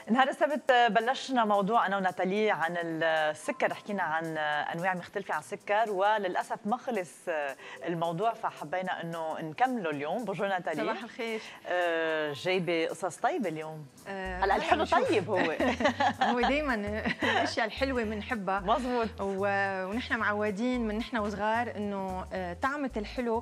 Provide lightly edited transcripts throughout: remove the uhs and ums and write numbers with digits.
نهار السبت بلشنا موضوع انا وناتالي عن السكر، حكينا عن انواع مختلفه عن السكر، وللاسف ما خلص الموضوع فحبينا انه نكمله اليوم. بونجور ناتالي. صباح الخير. جايبه قصص طيبه اليوم. هلا الحلو طيب هو دائما الاشياء الحلوه بنحبها. مزبوط. ونحن معودين من نحن وصغار انه طعمه الحلو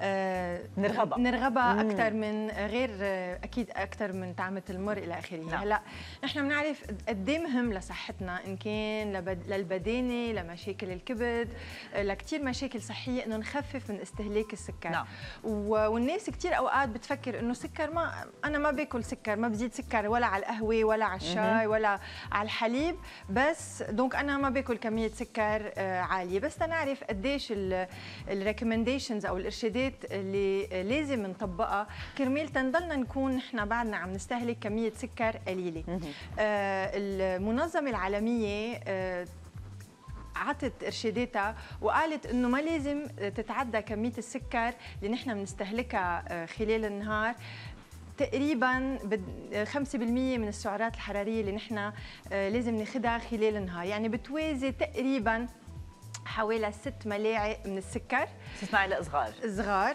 نرغبها اكثر من غير، اكيد اكثر من طعمه المر الى اخره. نعم. هلا نحن بنعرف قد ايه مهم لصحتنا، ان كان للبدانه، لمشاكل الكبد، لكثير مشاكل صحيه، انه نخفف من استهلاك السكر. نعم. والناس كثير اوقات بتفكر انه سكر، انا ما باكل سكر، ما بزيد سكر ولا على القهوه ولا على الشاي ولا على الحليب، بس دونك انا ما باكل كميه سكر عاليه. بس تنعرف قديش الريكومنديشنز او الارشادات اللي لازم نطبقها كرمال تنضلنا نكون نحن بعدنا عم نستهلك كميه سكر قليله. المنظمه العالميه عطت ارشاداتها وقالت انه ما لازم تتعدى كميه السكر اللي نحن بنستهلكها خلال النهار تقريبا 5% من السعرات الحراريه اللي نحن لازم ناخذها خلال النهار، يعني بتوازي تقريبا حوالي 6 ملاعق من السكر. 6 معالق صغار.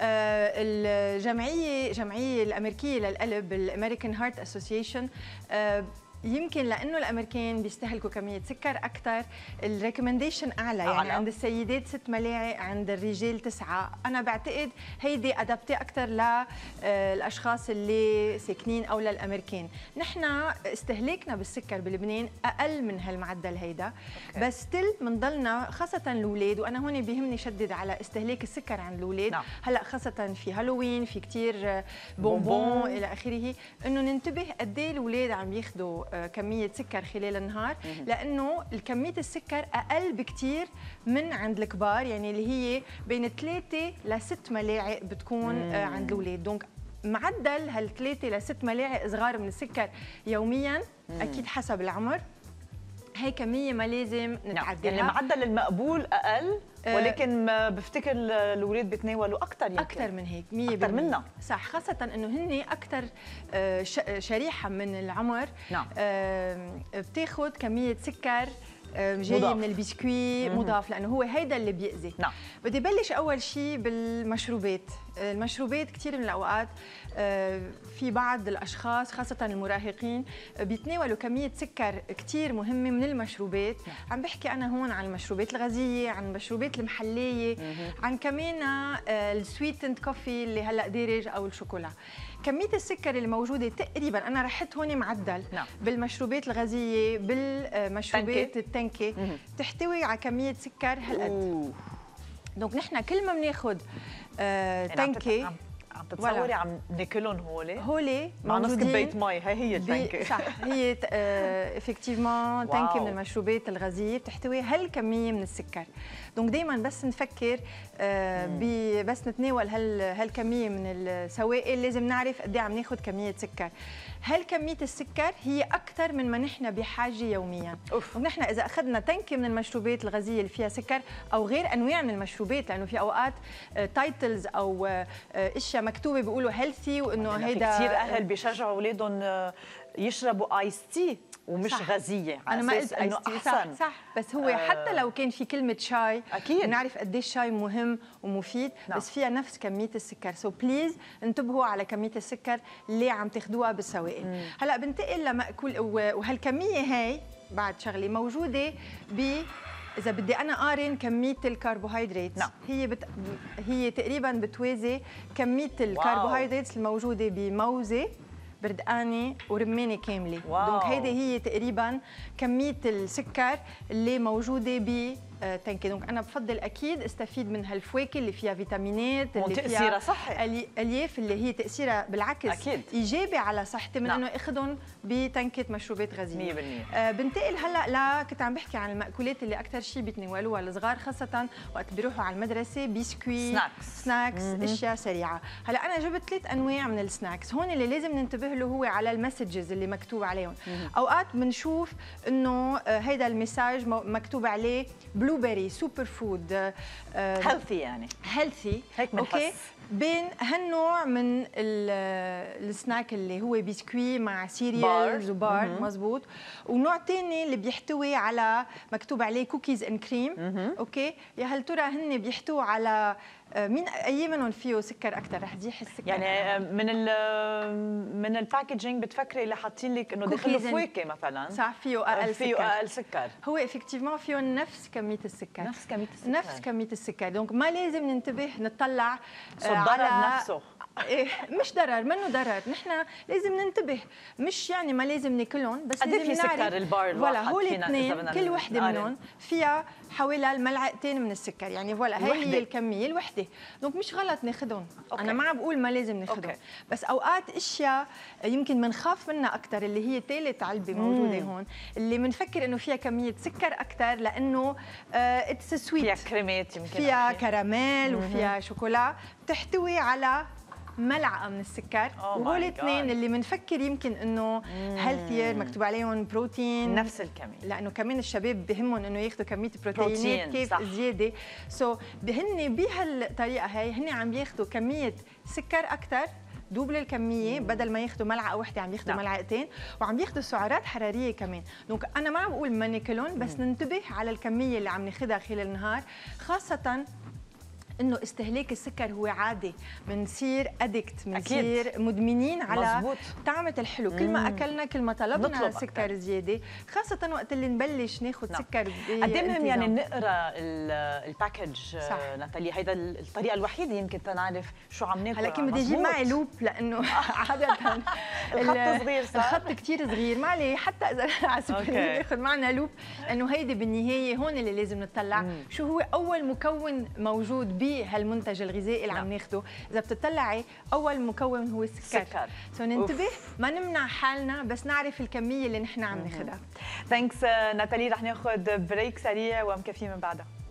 الجمعيه الامريكيه للقلب، الامريكان هارت اسوسيشن، يمكن لانه الامريكان بيستهلكوا كميه سكر اكثر، الريكومنديشن اعلى، يعني عند السيدات 6 ملاعق، عند الرجال 9. انا بعتقد هيدي ادابتي اكثر للاشخاص اللي ساكنين او للامريكان. نحن استهلاكنا بالسكر بلبنان اقل من هالمعدل هيدا، بس ستيل بنضلنا خاصه الاولاد، وانا هون بيهمني شدد على استهلاك السكر عند الاولاد. نعم. هلا خاصه في هالوين، في كثير بونبون الى اخره، انه ننتبه قد ايه الاولاد عم ياخذوا كمية سكر خلال النهار، لأنه كمية السكر أقل بكتير من عند الكبار، يعني اللي هي بين 3 ل 6 ملاعق بتكون عند الأولاد. دونك معدل هال3 ل 6 ملاعق صغار من السكر يوميا، أكيد حسب العمر، هي كمية ما لازم نتعدلها. يعني معدل المقبول أقل، ولكن بفتكر الاولاد بيتناولوا اكثر، يمكن اكثر من هيك 100%. اكثر منا، صح، خاصه انه هن اكثر شريحه من العمر. نعم. بتاخذ كميه سكر جاي مضاف من البسكوي مضاف، لانه هو هيدا اللي بيأذي. نعم. بدي بلش اول شيء بالمشروبات. المشروبات كثير من الاوقات في بعض الاشخاص خاصه المراهقين بيتناولوا كميه سكر كثير مهمه من المشروبات. عم بحكي انا هون عن المشروبات الغازيه، عن المشروبات المحليه، عن كمان السويتند كوفي اللي هلا دارج او الشوكولا. كميه السكر اللي موجوده تقريبا، انا رحت هون معدل بالمشروبات الغازيه، بالمشروبات التنكه تحتوي على كميه سكر هالقد. دونك نحن كل ما بناخذ تنكه، عم تتصوري عم ناكلهم هولي مع نص كوبايه مي، هي التنكه. صح، هي افكتيفمون تنكه من المشروبات الغازيه بتحتوي هالكميه من السكر. دونك دائما بس نفكر بس نتناول هالكميه من السوائل لازم نعرف قد ايه عم ناخذ كميه سكر. هالكميه السكر هي اكثر من ما نحن بحاجه يوميا. ونحن اذا اخذنا تنكه من المشروبات الغازيه اللي فيها سكر، او غير انواع من المشروبات، لانه في اوقات تايتلز او اشياء مكتوبه بيقولوا هيلثي، وانه هيدا كثير اهل بيشجعوا اولادهم يشربوا ايس تي ومش صح. غازيه، انا ما قلت انه احسن. صح، بس هو حتى لو كان في كلمه شاي، اكيد بنعرف قد ايه الشاي مهم ومفيد. نعم. بس فيها نفس كميه السكر، سو بليز انتبهوا على كميه السكر اللي عم تاخذوها بالسوائل. هلا بنتقل لمأكول، وهالكميه هي بعد شغله موجوده إذا بدي أنا قارن كمية الكربوهيدرات. نعم. هي تقريبا بتوازي كمية الكربوهيدرات الموجودة بموزة، بردقانه ورمانه كامله. دونك هيدي هي تقريبا كميه السكر اللي موجوده بتنكه. دونك انا بفضل اكيد استفيد من هالفواكه اللي فيها فيتامينات، اللي تأثيرها صحي، الياف اللي هي تأثيرها بالعكس أكيد ايجابي على صحتي، من انه اخذهم بتنكه مشروبات غازيه 100%. بنتقل هلا كنت عم بحكي عن المأكولات اللي اكثر شيء بيتناولوها الصغار، خاصه وقت بيروحوا على المدرسه، بسكوي، سناكس، اشياء سريعه. هلا انا جبت 3 انواع من السناكس هون اللي لازم ننتبه له، هو على المسجز اللي مكتوب عليهم. اوقات بنشوف انه هيدا المساج مكتوب عليه بلو بلو بيري سوبر فود هيلثي يعني هيلثي هيك اوكي بنحس. بين هالنوع من السناك اللي هو بسكوي مع سيريالز وبار مزبوط، ونوع ثاني اللي بيحتوي على مكتوب عليه كوكيز اند كريم. اوكي يا هل ترى هن بيحتووا على مين اي منهم فيه سكر اكثر؟ رح تزيح السكر يعني من الباكجينج بتفكري اللي حاطين لك انه داخله فواكه مثلا صح فيه اقل فيه سكر. اقل سكر هو افكتيفمون فيه نفس كميه السكر نفس كميه السكر دونك ما لازم ننتبه نطلع على نفسه. مش ضرر منه ضرر، نحن لازم ننتبه، مش يعني ما لازم ناكلهم بس لازم في سكر البار فوالا هول الاثنين كل وحده منهم فيها حوالي الملعقتين من السكر، يعني فوالا هي الكميه الوحده، دونك مش غلط ناخذهم. انا ما عم بقول ما لازم ناخذهم، بس اوقات اشياء يمكن بنخاف منها اكثر اللي هي ثالث علبه موجوده هون، اللي بنفكر انه فيها كميه سكر اكثر لانه اتس سويت، فيها كريمات يمكن، فيها كراميل وفيها شوكولا، بتحتوي على ملعقه من السكر، وهول اثنين اللي بنفكر يمكن انه هيلثير مكتوب عليهم بروتين نفس الكميه، لانه كمان الشباب بهمهم انه ياخذوا كميه بروتينات كيف صح. زياده هن بهالطريقه هي هن عم ياخذوا كميه سكر اكثر دوبل الكميه، بدل ما ياخذوا ملعقه واحده عم ياخذوا ملعقتين، وعم ياخذوا سعرات حراريه كمان. دونك انا ما عم بقول ما ناكلهم، بس ننتبه على الكميه اللي عم ناخذها خلال النهار، خاصه انه استهلاك السكر هو عادي، بنصير ادكت، بنصير مدمنين على طعمة الحلو. كل ما اكلنا كل ما طلبنا سكر أكثر زياده، خاصه وقت اللي نبلش ناخذ سكر. قد ايه مهم يعني نقرا الباكج ناتالي، هيدا الطريقه الوحيده يمكن تنعرف شو عم ناكل. هلا كنت بدي اجيب معي لوب لانه عاده الخط صغير صح؟ الخط كثير صغير، ما عليه حتى اذا على سبيل ناخذ معنا لوب، لانه هيدي بالنهايه هون اللي لازم نطلع شو هو اول مكون موجود بهالمنتج الغذائي اللي عم ناخده. اذا بتطلعي اول مكون هو السكر، ننتبه ما نمنع حالنا، بس نعرف الكميه اللي نحن عم ناخذها. ثانكس ناتالي، رح ناخذ بريك سريع ومكفي من بعدها.